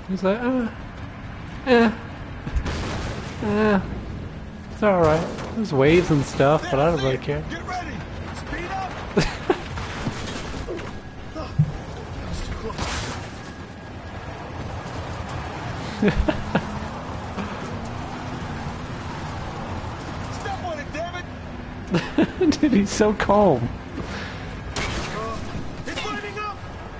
He's like, eh, it's alright. There's waves and stuff, but I don't really care. Get ready! Speed up! That was too close. Step on it, damn it! Dude, he's so calm. It's lining up!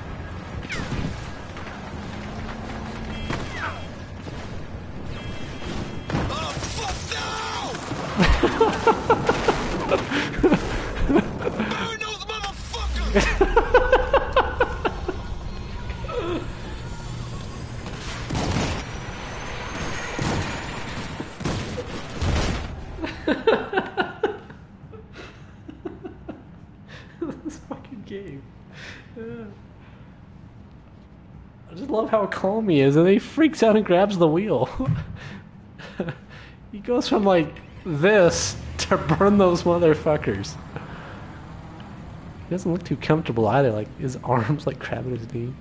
Oh, fuck no! Burn those motherfuckers! This fucking game. I just love how calm he is, and then he freaks out and grabs the wheel. He goes from like this to burn those motherfuckers. He doesn't look too comfortable either, like his arms like grabbing his knee.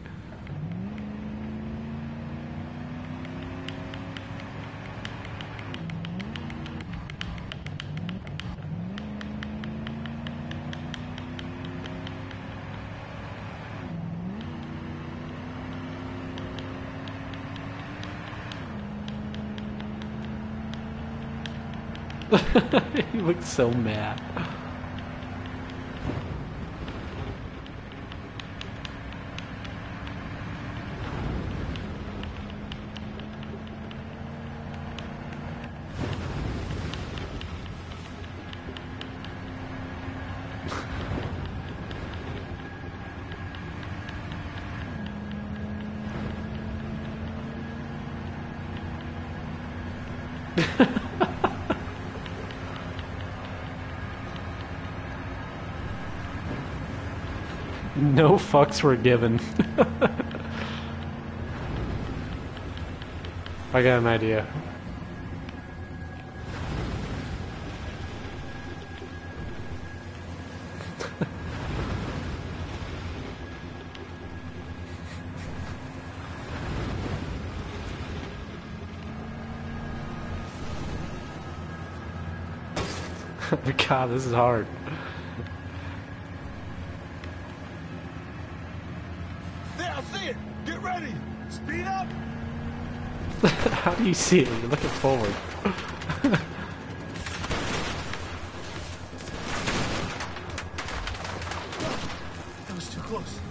He looks so mad. No fucks were given. I got an idea. God, this is hard. There, I see it! Get ready! Speed up! How do you see it? You're looking forward. That was too close.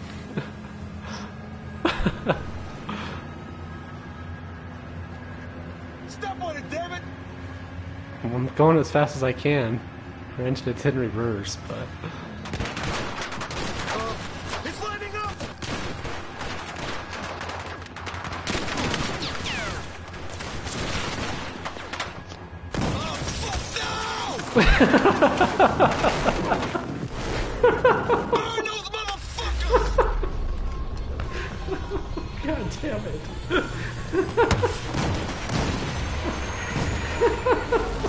Step on it, damn it! I'm going as fast as I can. Her engine it's in reverse, but It's lining up! Oh, fuck no! Burn those motherfuckers! God damn it.